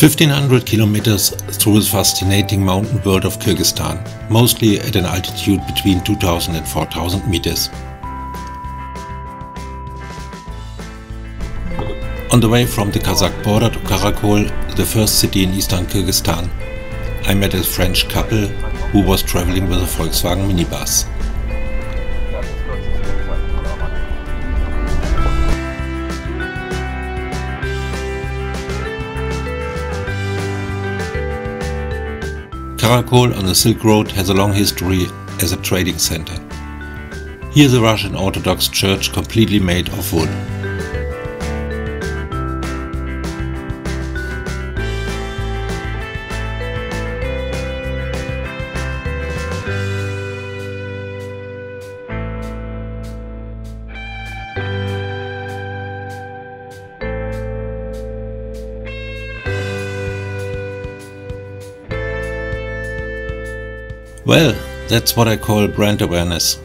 1,500 kilometers through the fascinating mountain world of Kyrgyzstan, mostly at an altitude between 2,000 and 4,000 meters. On the way from the Kazakh border to Karakol, the first city in eastern Kyrgyzstan, I met a French couple who was traveling with a Volkswagen minibus. Karakol on the Silk Road has a long history as a trading center. Here the Russian Orthodox Church completely made of wood. Well, that's what I call brand awareness.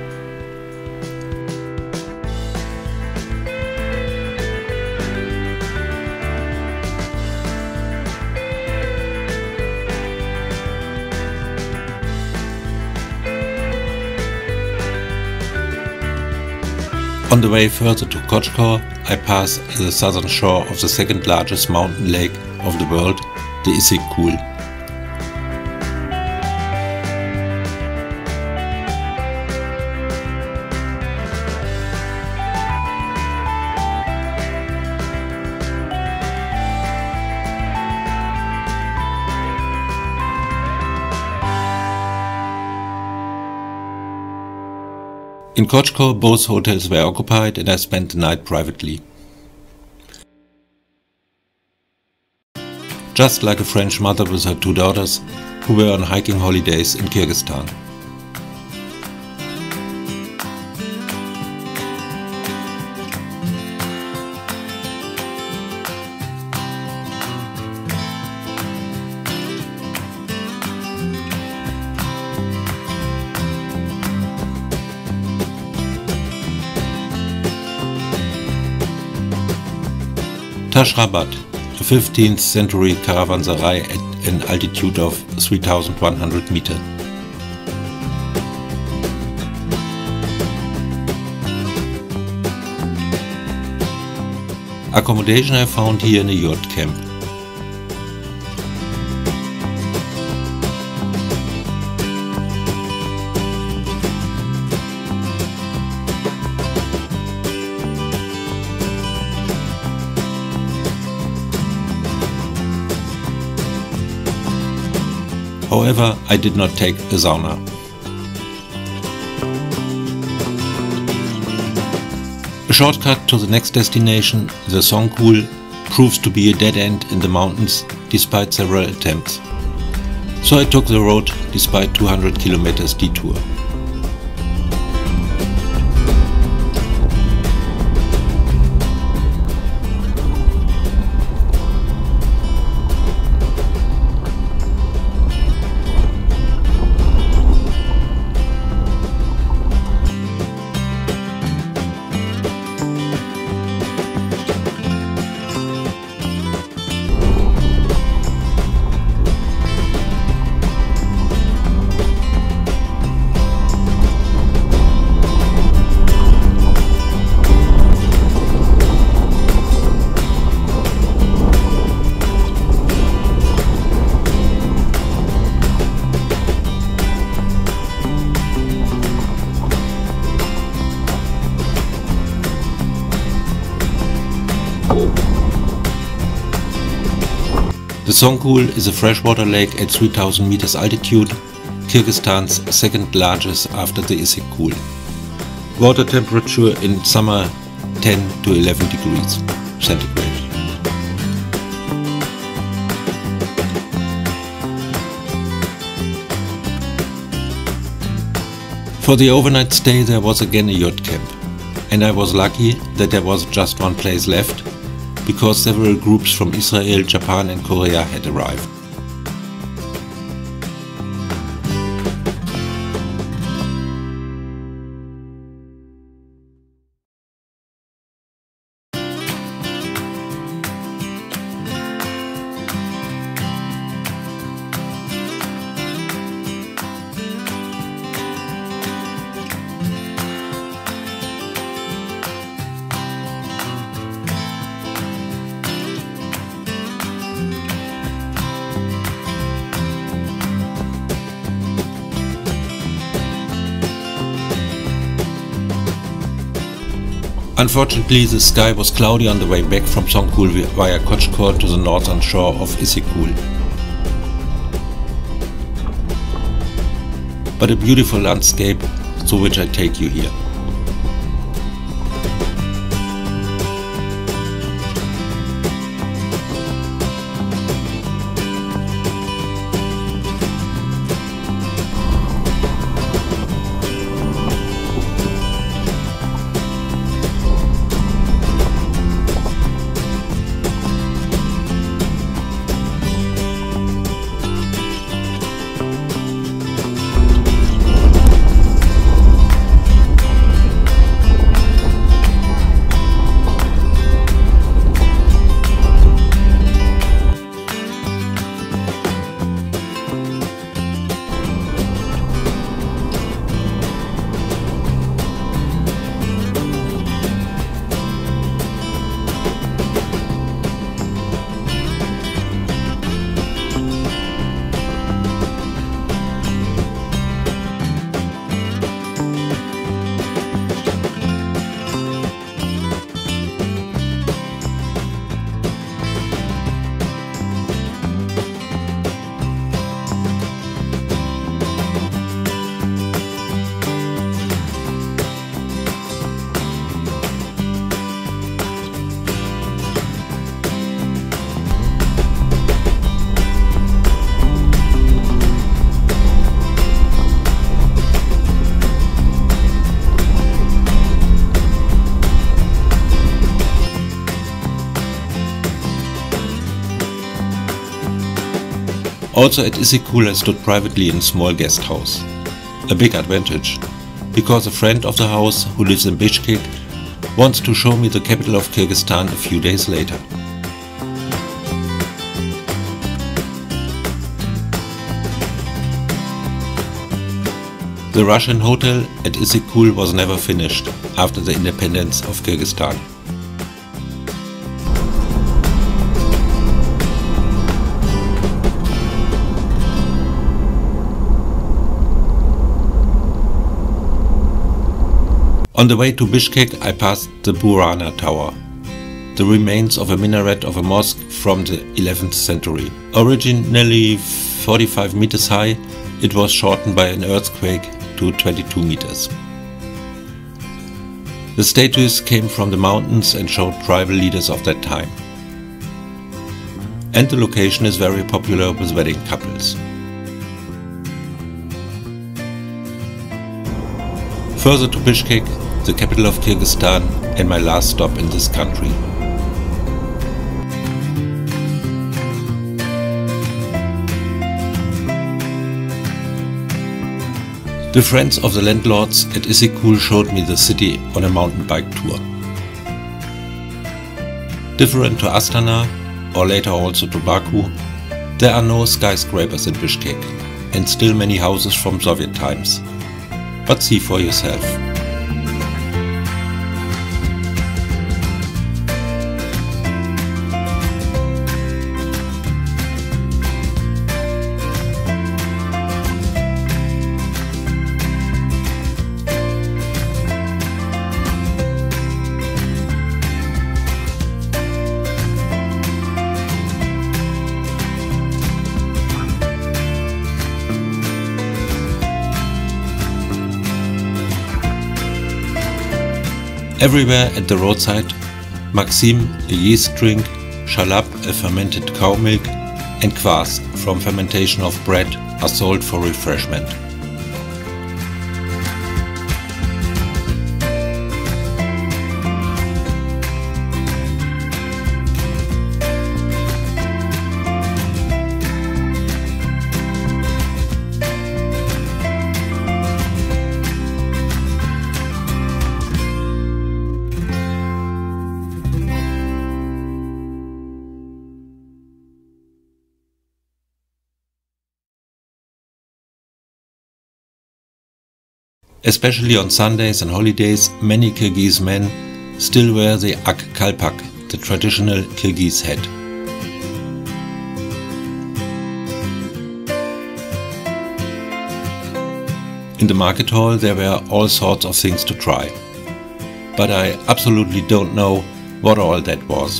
On the way further to Kochkor, I pass the southern shore of the second largest mountain lake of the world, the Issyk-Kul. In Kochkor, both hotels were occupied and I spent the night privately. Just like a French mother with her two daughters who were on hiking holidays in Kyrgyzstan. Tashrabat, a 15th century caravanserai at an altitude of 3,100 meters. Accommodation I found here in a yurt camp. However, I did not take a sauna. A shortcut to the next destination, the Songkhul, proves to be a dead end in the mountains despite several attempts. So I took the road despite 200 kilometers detour. The Songkhul is a freshwater lake at 3,000 meters altitude, Kyrgyzstan's second largest after the Issyk-Kul. Water temperature in summer 10 to 11 degrees centigrade. For the overnight stay there was again a yurt camp, and I was lucky that there was just one place left, because several groups from Israel, Japan and Korea had arrived. Unfortunately, the sky was cloudy on the way back from Songkul via Kochkor to the northern shore of Issyk-Kul. But a beautiful landscape through which I take you here. Also at Issyk-Kul I stood privately in a small guest house. A big advantage, because a friend of the house who lives in Bishkek wants to show me the capital of Kyrgyzstan a few days later. The Russian hotel at Issyk-Kul was never finished after the independence of Kyrgyzstan. On the way to Bishkek I passed the Burana Tower, the remains of a minaret of a mosque from the 11th century. Originally 45 meters high, it was shortened by an earthquake to 22 meters. The statues came from the mountains and showed tribal leaders of that time. And the location is very popular with wedding couples. Further to Bishkek, the capital of Kyrgyzstan, and my last stop in this country. The friends of the landlords at Issyk-Kul showed me the city on a mountain bike tour. Different to Astana, or later also to Baku, there are no skyscrapers in Bishkek, and still many houses from Soviet times. But see for yourself. Everywhere at the roadside, Maxim, a yeast drink, Shalab, a fermented cow milk, and Kvass, from fermentation of bread, are sold for refreshment. Especially on Sundays and holidays, many Kyrgyz men still wear the ak kalpak, the traditional Kyrgyz hat. In the market hall there were all sorts of things to try. but I absolutely don't know what all that was.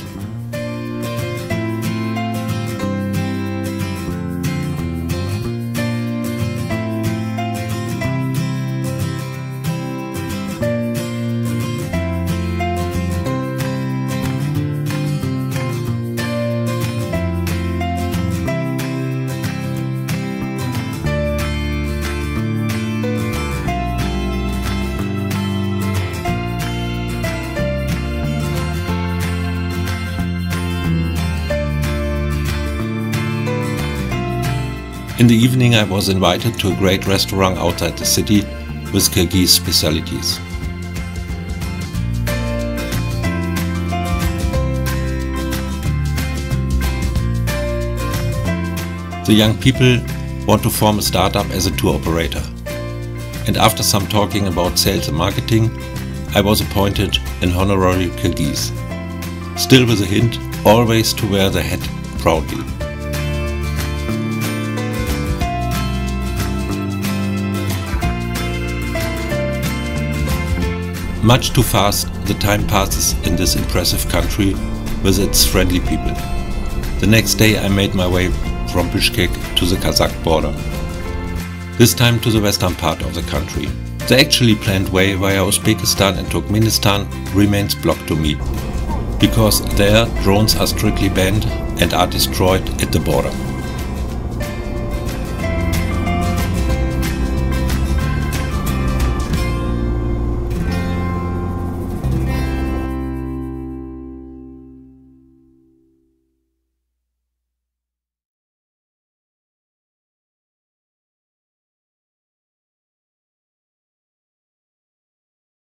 In the evening I was invited to a great restaurant outside the city with Kyrgyz specialities. The young people want to form a startup as a tour operator. And after some talking about sales and marketing, I was appointed an honorary Kyrgyz. Still with a hint, always to wear the hat proudly. Much too fast the time passes in this impressive country with its friendly people. The next day I made my way from Bishkek to the Kazakh border. This time to the western part of the country. The actually planned way via Uzbekistan and Turkmenistan remains blocked to me, because there drones are strictly banned and are destroyed at the border.